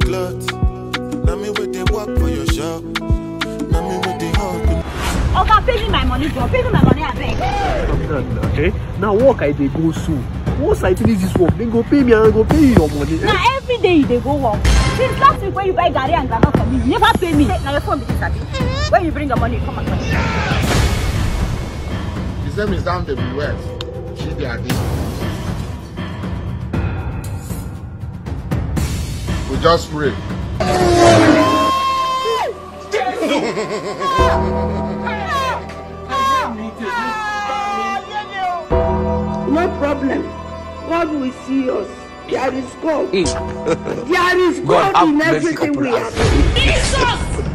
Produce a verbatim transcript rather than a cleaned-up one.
clothes. Now me with the work for your shop. Now me with the husband. Oga, pay me my money, bro. Pay me my money, I beg. Okay? Now work I they go soon. Once I finish this work, then go pay me and go pay you your money. Now every day you they go work. Since last week when you buy Gary and Grandma for me, you never pay me. Now your phone be this happy. When you bring the money, come and come. The same is down to the west. She they are this. We just pray. No problem. God will see us. There is God. There is God in everything we have. Jesus!